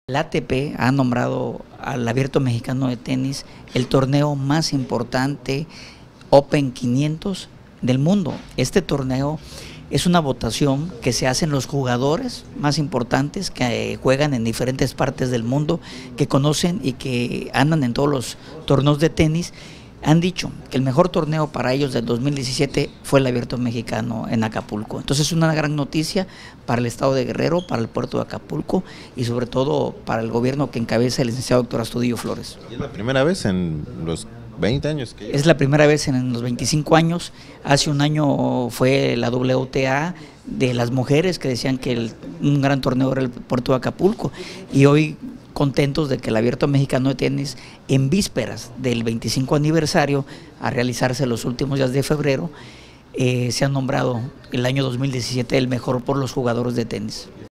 La ATP ha nombrado al Abierto Mexicano de Tenis el torneo más importante Open 500 del mundo. Este torneo es una votación que se hacen los jugadores más importantes que juegan en diferentes partes del mundo, que conocen y que andan en todos los torneos de tenis. Han dicho que el mejor torneo para ellos del 2017 fue el Abierto Mexicano en Acapulco. Entonces es una gran noticia para el estado de Guerrero, para el puerto de Acapulco y sobre todo para el gobierno que encabeza el licenciado doctor Astudillo Flores. ¿Y es la primera vez en los 20 años que lleva? Es la primera vez en los 25 años. Hace un año fue la WTA de las mujeres que decían que un gran torneo era el puerto de Acapulco, y hoy contentos de que el Abierto Mexicano de Tenis, en vísperas del 25 aniversario, a realizarse los últimos días de febrero, se ha nombrado el año 2017 el mejor por los jugadores de tenis.